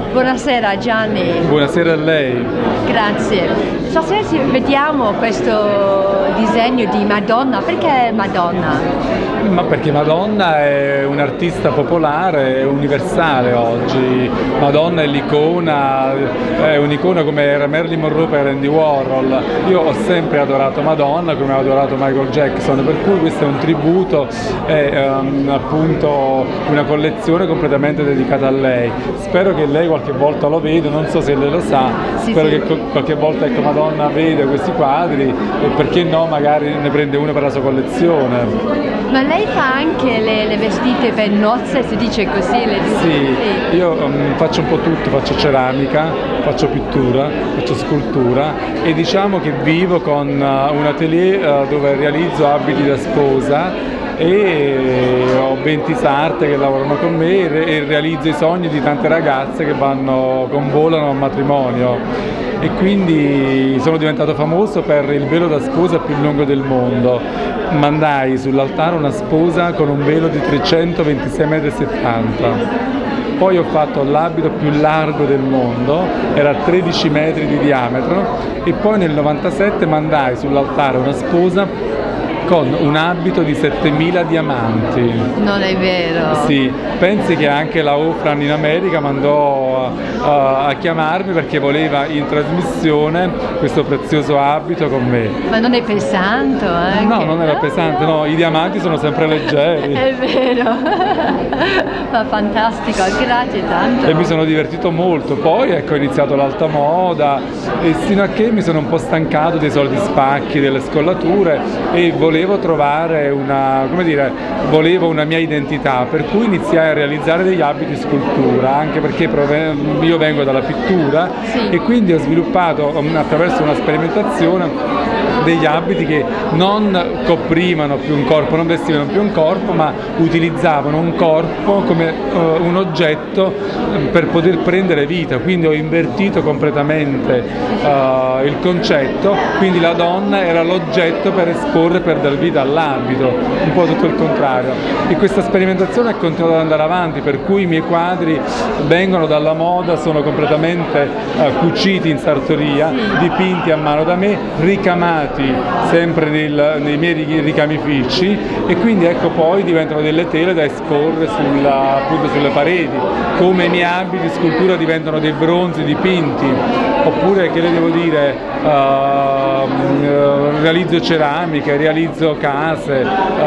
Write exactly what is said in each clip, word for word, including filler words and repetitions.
Buonasera Gianni. Buonasera a lei. Grazie. Stasera vediamo questo disegno di Madonna. Perché Madonna? Ma perché Madonna è un'artista popolare, universale oggi. Madonna è l'icona, è un'icona come era Marilyn Monroe per Andy Warhol. Io ho sempre adorato Madonna come ho adorato Michael Jackson, per cui questo è un tributo, è um, appunto una collezione completamente dedicata a lei. Spero che lei qualche volta lo veda, non so se lei lo sa, sì, spero sì. che qualche volta ecco, Madonna veda questi quadri e perché no magari ne prende uno per la sua collezione. Ma lei fa anche le, le vestite per nozze, si dice così? Le sì, sì, io um, faccio un po' tutto, faccio ceramica, faccio pittura, faccio scultura e diciamo che vivo con uh, un atelier uh, dove realizzo abiti da sposa e ho venti sarte che lavorano con me e realizzo i sogni di tante ragazze che vanno, convolano al matrimonio. E quindi sono diventato famoso per il velo da sposa più lungo del mondo. Mandai sull'altare una sposa con un velo di trecentoventisei virgola settanta metri. Poi ho fatto l'abito più largo del mondo, era tredici metri di diametro e poi nel novantasette mandai sull'altare una sposa con un abito di settemila diamanti. Non è vero? Sì, pensi che anche la Ofran in America mandò uh, a chiamarmi perché voleva in trasmissione questo prezioso abito con me. Ma non è pesante anche? No, non era pesante, no, i diamanti sono sempre leggeri. È vero, ma fantastico, grazie tanto. E mi sono divertito molto, poi ecco ho iniziato l'alta moda e sino a che mi sono un po' stancato dei soliti spacchi, delle scollature e volevo Volevo trovare una, come dire, volevo una mia identità, per cui iniziai a realizzare degli abiti scultura, anche perché io vengo dalla pittura sì. E quindi ho sviluppato attraverso una sperimentazione degli abiti che non coprivano più un corpo, non vestivano più un corpo, ma utilizzavano un corpo come uh, un oggetto per poter prendere vita, quindi ho invertito completamente uh, il concetto, quindi la donna era l'oggetto per esporre, per dar vita all'abito, un po' tutto il contrario. E questa sperimentazione è continuata ad andare avanti, per cui i miei quadri vengono dalla moda, sono completamente uh, cuciti in sartoria, dipinti a mano da me, ricamati sempre nel, nei miei ricamifici e quindi ecco poi diventano delle tele da esporre sulla, appunto sulle pareti, come i miei abiti di scultura diventano dei bronzi dipinti, oppure che le devo dire, uh, realizzo ceramiche, realizzo case,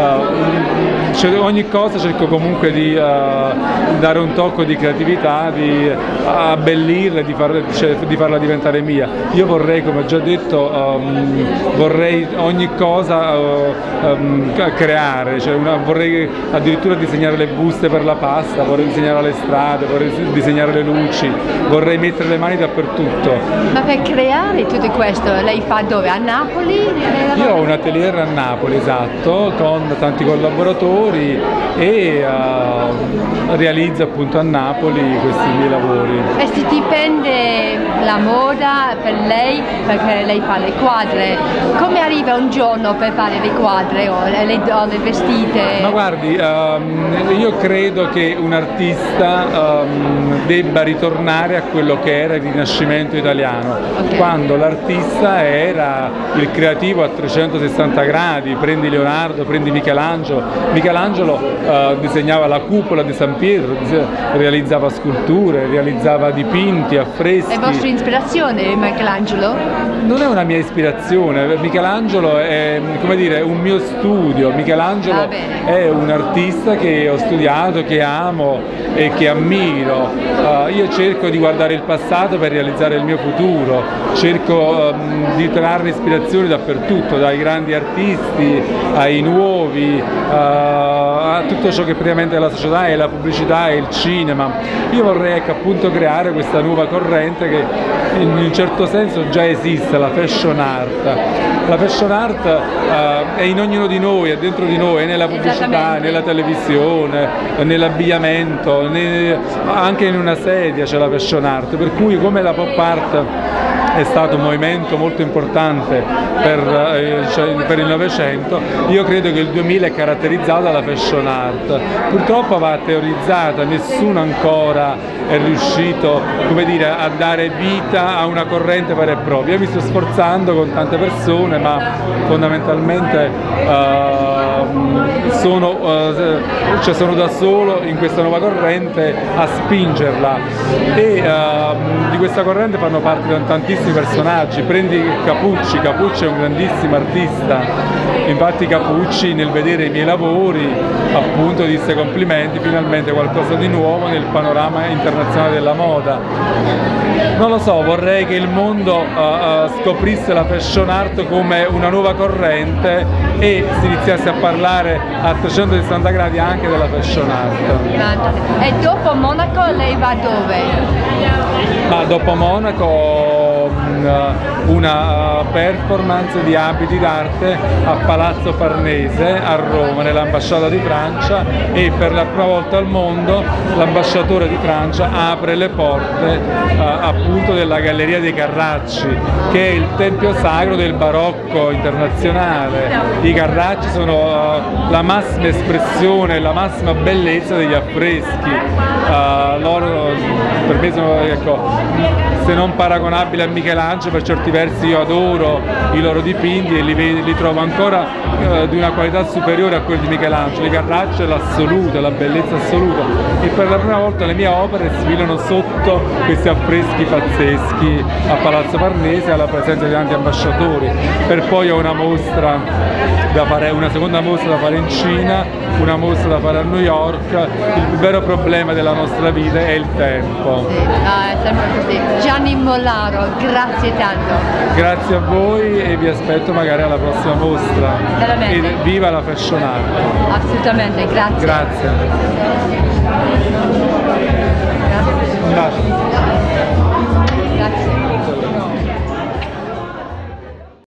uh, cioè ogni cosa cerco comunque di uh, dare un tocco di creatività, di abbellirla, di, far, cioè, di farla diventare mia. Io vorrei, come ho già detto, um, vorrei ogni cosa uh, um, creare, cioè una, vorrei addirittura disegnare le buste per la pasta, vorrei disegnare le strade, vorrei disegnare le luci, vorrei mettere le mani dappertutto. Ma per creare tutto questo lei fa dove? A Napoli? Io ho un atelier a Napoli, esatto, con tanti collaboratori e uh, realizzo appunto a Napoli questi miei lavori. E si dipende la moda per lei, perché lei fa le quadre, come arriva un giorno per fare le quadre o le, o le vestite? Ma guardi, um, io credo che un artista um, debba ritornare a quello che era il Rinascimento italiano, okay. Quando l'artista era il creativo a trecentosessanta gradi, prendi Leonardo, prendi Michelangelo, Michelangelo uh, disegnava la cupola di San Pietro, realizzava sculture, realizzava dipinti, affreschi. È vostra ispirazione Michelangelo? Non è una mia ispirazione, Michelangelo è, come dire, un mio studio, Michelangelo ah, è un artista che ho studiato, che amo e che ammiro. Uh, io cerco di guardare il passato per realizzare il mio futuro, cerco um, di trarre ispirazione dappertutto, dai grandi artisti ai nuovi, uh, a tutto ciò che praticamente la società è la pubblicità e il cinema. Io vorrei ecco, appunto creare questa nuova corrente che in un certo senso già esiste, la fashion art. La fashion art uh, è in ognuno di noi, è dentro di noi, è nella pubblicità, nella televisione, nell'abbigliamento, ne... anche in una sedia c'è la fashion art, per cui come la pop art è stato un movimento molto importante per, eh, cioè, per il Novecento. Io credo che il duemila è caratterizzato dalla fashion art, purtroppo va teorizzata, nessuno ancora è riuscito, come dire, a dare vita a una corrente vera e propria. Io mi sto sforzando con tante persone, ma fondamentalmente uh, sono, uh, cioè sono da solo in questa nuova corrente a spingerla, e uh, di questa corrente fanno parte tantissimi personaggi. Prendi Capucci, Capucci è un grandissimo artista, infatti Capucci nel vedere i miei lavori appunto disse: complimenti, finalmente qualcosa di nuovo nel panorama internazionale della moda. Non lo so, vorrei che il mondo uh, uh, scoprisse la fashion art come una nuova corrente e si iniziasse a parlare a trecentosessanta gradi anche della fashion art. E dopo Monaco lei va dove? Ma dopo Monaco una performance di abiti d'arte a Palazzo Farnese a Roma, nell'ambasciata di Francia, e per la prima volta al mondo l'ambasciatore di Francia apre le porte uh, appunto della Galleria dei Carracci, che è il tempio sacro del barocco internazionale. I Carracci sono uh, la massima espressione, la massima bellezza degli affreschi. Uh, loro per me sono, ecco, se non paragonabili a Michelangelo, per certi versi io adoro i loro dipinti e li, li trovo ancora uh, di una qualità superiore a quelli di Michelangelo. I Carracci è l'assoluto, la bellezza assoluta, e per la prima volta le mie opere sfilano sotto questi affreschi pazzeschi a Palazzo Farnese, alla presenza di tanti ambasciatori. Per poi ho una mostra da fare, una seconda mostra da fare in Cina, una mostra da fare a New York. Il vero problema della nostra vita è il tempo. Sì, no, è sempre così. Gianni Mollaro, grazie tanto. Grazie a voi e vi aspetto magari alla prossima mostra. Veramente. E viva la fashion art. Assolutamente, grazie. Grazie. Grazie.